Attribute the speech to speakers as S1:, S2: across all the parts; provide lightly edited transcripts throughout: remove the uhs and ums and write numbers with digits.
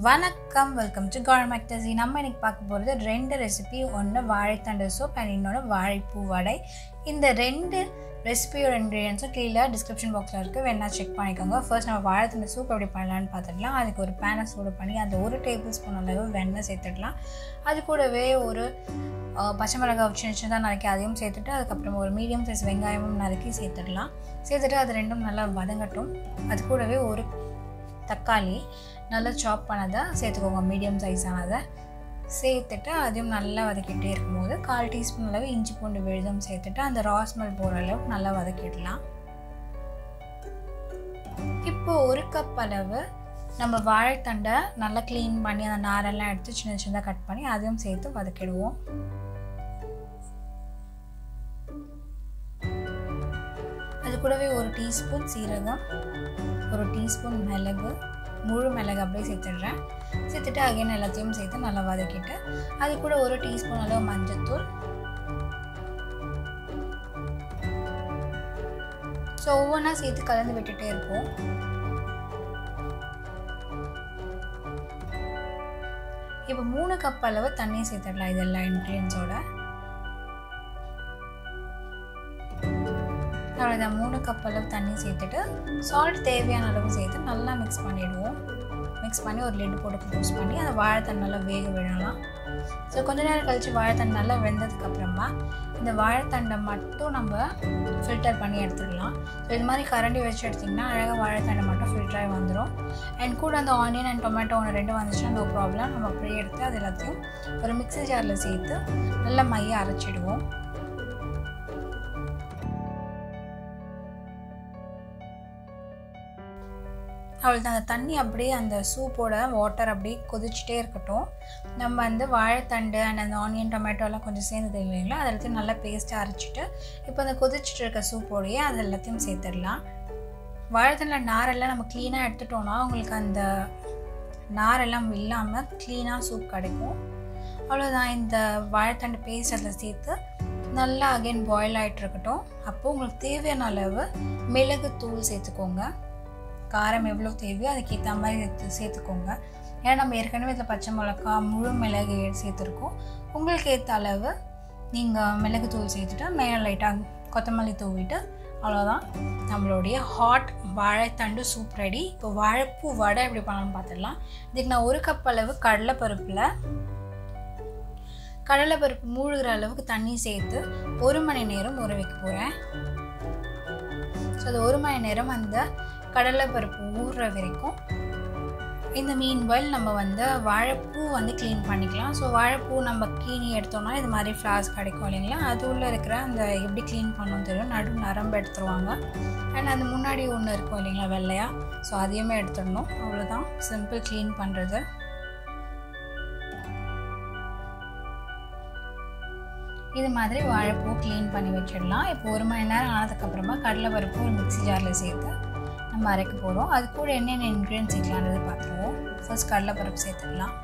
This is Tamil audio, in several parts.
S1: வணக்கம், வெல்கம் டு Gourmectasy. நம்ம இன்னைக்கு பார்க்க போகிறது 2 ரெசிபி. ஒன்று வாழைத்தண்டு சூப் அண்ட் இன்னொன்று வாழைப்பூ வடை. இந்த 2 ரெசிபியோட இன்க்ரீடியன்ஸும் கீழே டிஸ்கிரிப்ஷன் பாக்ஸில் இருக்குது, வேணா செக் பண்ணிக்கோங்க. ஃபர்ஸ்ட் நம்ம வாழைத்தண்டு சூப் எப்படி பண்ணலான்னு பார்த்துடலாம். அதுக்கு ஒரு பேனை சூடு பண்ணி அந்த 1 டேபிள் ஸ்பூன் அளவு வெண்ணெய் சேர்த்துடலாம். அது கூடவே ஒரு பச்சை மிளகாய் சின்ன சின்னதாக நறுக்கி அதையும் சேர்த்துட்டு அதுக்கப்புறம் ஒரு மீடியம் சைஸ் வெங்காயமும் நறுக்கி சேர்த்துடலாம். சேர்த்துட்டு அது ரெண்டும் நல்லா வதங்கட்டும். அது கூடவே ஒரு தக்காளி நல்லா சாப் பண்ணதை சேர்த்துக்கோங்க, மீடியம் சைஸானதை சேர்த்துட்டு அதையும் நல்லா வதக்கிட்டே இருக்கும்போது 1/4 டீஸ்பூன் அளவு இஞ்சி பூண்டு விழுதும் சேர்த்துட்டு அந்த ராஸ்மல் போகிற அளவுக்கு நல்லா வதக்கிடலாம். இப்போ 1 கப் அளவு நம்ம வாழைத்தண்டை நல்லா க்ளீன் பண்ணி அந்த நாரெல்லாம் எடுத்து சின்ன சின்னதாக கட் பண்ணி அதையும் சேர்த்து வதக்கிடுவோம். அது கூடவே 1 டீஸ்பூன் சீரகம், 1 டீஸ்பூன் மிளகு, முழு மிளகு அப்படியே சேர்த்துடுறேன். சேர்த்துட்டு அகைன் எல்லாத்தையும் சேர்த்து நல்லா வதக்கிட்டு அது கூட 1 டீஸ்பூன் அளவு மஞ்சத்தூள். ஸோ ஒவ்வொன்றா சேர்த்து கலந்து விட்டுட்டே இருப்போம். இப்போ 3 கப் அளவு தண்ணி சேர்த்துடலாம் இதெல்லாம் இன்க்ரீடியன்ஸோட. அவ்வளோதான், 3 கப் அளவு தண்ணி சேர்த்துட்டு சால்ட் தேவையான அளவு சேர்த்து நல்லா மிக்ஸ் பண்ணிவிடுவோம். மிக்ஸ் பண்ணி ஒரு லிட் போட்டு க்ளோஸ் பண்ணி அந்த வாழைத்தண்டு நல்லா வேக விடலாம். ஸோ கொஞ்ச நேரம் கழித்து வாழைத்தண்டு நல்லா வெந்ததுக்கப்புறமா இந்த வாழைத்தண்டை மட்டும் நம்ம ஃபில்டர் பண்ணி எடுத்துடலாம். ஸோ இது மாதிரி கரண்டி வச்சு எடுத்திங்கன்னா அழகாக வாழைத்தண்டை மட்டும் ஃபில்டராகி வந்துடும். அண்ட் கூட அந்த ஆனியன் அண்ட் டொமேட்டோ 1-2 வந்துச்சுன்னா நோ ப்ராப்ளம். நம்ம அப்படியே எடுத்து அது எல்லாத்தையும் ஒரு மிக்ஸி ஜாரில் சேர்த்து நல்லா மைய அரைச்சிடுவோம். அவ்வளோதான், அந்த தண்ணி அப்படியே அந்த சூப்போட வாட்டர் அப்படியே கொதிச்சுட்டே இருக்கட்டும். நம்ம அந்த வாழைத்தண்டு அண்ட் அந்த ஆனியன் டொமேட்டோலாம் கொஞ்சம் சேர்ந்தது இல்லைங்களா, அது எல்லாத்தையும் நல்லா பேஸ்ட்டாக அரைச்சிட்டு இப்போ அந்த கொதிச்சுட்டு இருக்க சூப்போடையே அது எல்லாத்தையும் சேர்த்துடலாம். வாழைத்தண்டில் நாரெல்லாம் நம்ம க்ளீனாக எடுத்துட்டோன்னா உங்களுக்கு அந்த நாரெல்லாம் இல்லாமல் க்ளீனாக சூப் கிடைக்கும். அவ்வளோதான், இந்த வாழைத்தண்டு பேஸ்ட் அதில் சேர்த்து நல்லா அகைன் பாயில் ஆகிட்டு இருக்கட்டும். அப்போது உங்களுக்கு தேவையான அளவு மிளகு தூள் சேர்த்துக்கோங்க. காரம் எவ்வளோ தேவையோ அதுக்கேற்ற மாதிரி சேர்த்துக்கோங்க. ஏன்னா நம்ம ஏற்கனவே இதில் பச்சை மிளகா, முழு மிளகு சேர்த்துருக்கோம். உங்களுக்கு ஏற்ற அளவு நீங்கள் மிளகு தூள் சேர்த்துட்டு மேலே லைட்டாக கொத்தமல்லி தூவிட்டு அவ்வளோதான், நம்மளுடைய ஹாட் வாழைத்தண்டு சூப் ரெடி. இப்போ வாழைப்பூ வடை எப்படி பண்ணலாம்னு பார்த்துடலாம். இதுக்கு நான் 1 கப் அளவு கடலைப்பருப்பு மூழ்கிற அளவுக்கு தண்ணி சேர்த்து 1 மணி நேரம் ஊற வைக்க போகிறேன். ஸோ அது 1 மணி நேரம் அந்த கடலைப்பருப்பு ஊறுற வரைக்கும் இந்த மீன்வெல் நம்ம வாழைப்பூ க்ளீன் பண்ணிக்கலாம். ஸோ வாழைப்பூ நம்ம கீனி எடுத்தோம்னா இது மாதிரி ஃப்ளாஸ் கிடைக்கும் இல்லைங்களா, அது உள்ளே இருக்கிற அந்த எப்படி க்ளீன் பண்ணணும் தெரியும், நரம்பு எடுத்துருவாங்க. அண்ட் அந்த முன்னாடி ஒன்று இருக்கும் இல்லைங்களா வெள்ளையா, ஸோ அதையுமே எடுத்துடணும். அவ்வளோதான், சிம்பிள் க்ளீன் பண்ணுறது. இது மாதிரி வாழைப்பூ க்ளீன் பண்ணி வச்சிடலாம். இப்போ 1 மணி நேரம் ஆனதுக்கப்புறமா கடலைப்பருப்பு ஒரு மிக்ஸி ஜாரில் சேர்த்து நம்ம அரைக்க போகிறோம். அது கூட என்னென்ன இன்க்ரீடியன்ஸ் சேர்க்கலான்றது பார்த்துருவோம். ஃபர்ஸ்ட் கடலைப்பருப்பு சேர்த்துக்கலாம்.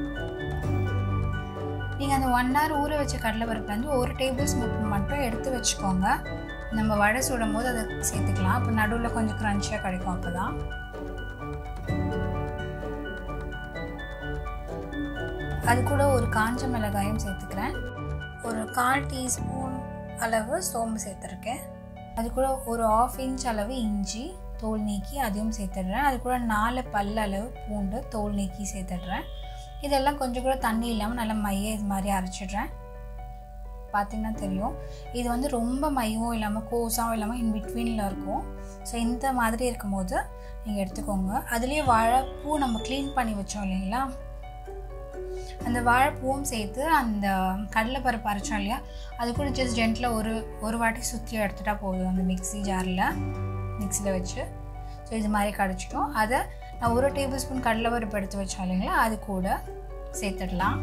S1: நீங்கள் அந்த 1 hour ஊற வச்ச கடலைப்பருப்பு 1 டேபிள் ஸ்பூன் மட்டும் எடுத்து வச்சுக்கோங்க. நம்ம வடை சுடும் போது அதை சேர்த்துக்கலாம். அப்போ நடுவில் கொஞ்சம் க்ரன்ச்சியாக கிடைக்கும். அப்போ தான் அது கூட ஒரு காஞ்ச மிளகாயும் சேர்த்துக்கிறேன். ஒரு 1/4 டீஸ்பூன் அளவு சோம்பு சேர்த்துருக்கேன். அது கூட ஒரு 1/2 இன்ச் அளவு இஞ்சி தோல் நீக்கி அதையும் சேர்த்துடுறேன். அது கூட 4 பல் அளவு பூண்டு தோல் நீக்கி சேர்த்துடுறேன். இதெல்லாம் கொஞ்சம் கூட தண்ணி இல்லாமல் நல்லா மைய இது மாதிரி அரைச்சிடுறேன். பார்த்திங்கன்னா தெரியும், இது ரொம்ப மையவும் இல்லாமல் கோஸாகவும் இல்லாமல் இன் பிட்வீனில் இருக்கும். ஸோ இந்த மாதிரி இருக்கும்போது நீங்கள் எடுத்துக்கோங்க. அதுலேயே வாழைப்பூ நம்ம க்ளீன் பண்ணி வச்சோம் இல்லைங்களா, அந்த வாழைப்பூவும் சேர்த்து அந்த கடலைப்பருப்பு அரைச்சோம் இல்லையா, அது கூட ஜஸ்ட் ஜென்டில் ஒரு வாட்டி சுற்றி எடுத்துகிட்டா போதும் அந்த மிக்ஸியில் வச்சு. ஸோ இது மாதிரி கடிச்சிட்டோம். அதை நான் 1 டேபிள் ஸ்பூன் கடலைப்பருப்பு எடுத்து வச்சோம் இல்லைங்களா, அது கூட சேர்த்துடலாம்.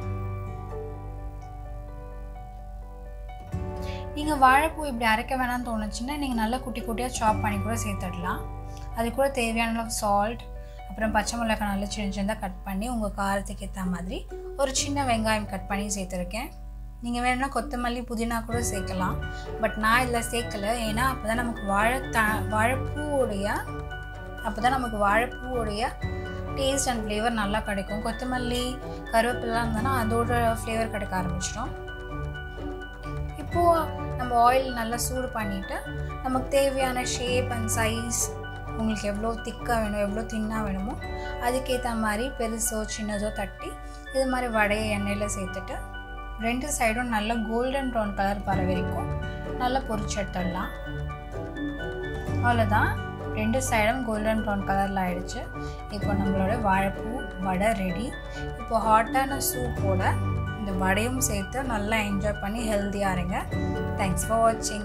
S1: நீங்கள் வாழைப்பூ இப்படி அரைக்க வேணாம்னு தோணுச்சுன்னா நீங்கள் நல்லா குட்டி குட்டியாக சாப் பண்ணி கூட சேர்த்துடலாம். அது கூட தேவையான அளவு சால்ட், அப்புறம் பச்சை மிளகாய் நல்லா சின்ன சின்னதாக கட் பண்ணி உங்கள் காரத்துக்கு ஏற்ற மாதிரி ஒரு சின்ன வெங்காயம் கட் பண்ணி சேர்த்துருக்கேன். நீங்கள் வேணும்னா கொத்தமல்லி புதினா கூட சேர்க்கலாம். பட் நான் இதில் சேர்க்கலை. ஏன்னா அப்போ தான் நமக்கு வாழைப்பூவோடைய டேஸ்ட் அண்ட் ஃப்ளேவர் நல்லா கிடைக்கும். கொத்தமல்லி கருவேப்பிலாம் இருந்ததுன்னா அதோட ஃப்ளேவர் கிடைக்க ஆரம்பிச்சிடும். இப்போது நம்ம ஆயில் நல்லா சூடு பண்ணிவிட்டு நமக்கு தேவையான ஷேப் அண்ட் சைஸ் உங்களுக்கு எவ்வளோ திக்காக வேணும் எவ்வளோ தின்னாக வேணுமோ அதுக்கேற்ற மாதிரி பெருசோ சின்னதோ தட்டி இது மாதிரி வடையை எண்ணெயில் சேர்த்துட்டு 2 சைடும் நல்லா கோல்டன் ப்ரௌன் கலர் வர வரைக்கும் நல்லா பொரிச்சு எடுத்துடலாம். அவ்வளோதான், 2 சைடும் கோல்டன் ப்ரௌன் கலரில் ஆகிடுச்சு. இப்போ நம்மளோட வாழைப்பூ வடை ரெடி. இப்போ ஹாட்டான சூப்போட இந்த வடையும் சேர்த்து நல்லா என்ஜாய் பண்ணி ஹெல்த்தியாக இருங்க. தேங்க்ஸ் ஃபார் வாட்சிங்.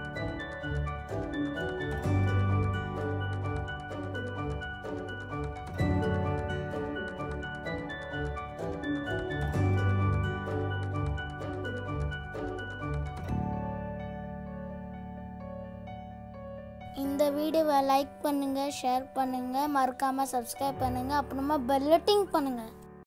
S2: இந்த வீடியோவை லைக் பண்ணுங்கள், ஷேர் பண்ணுங்கள், மறக்காமல் சப்ஸ்கிரைப் பண்ணுங்கள், அப்புறமா பெல் பட்டன் பண்ணுங்கள்.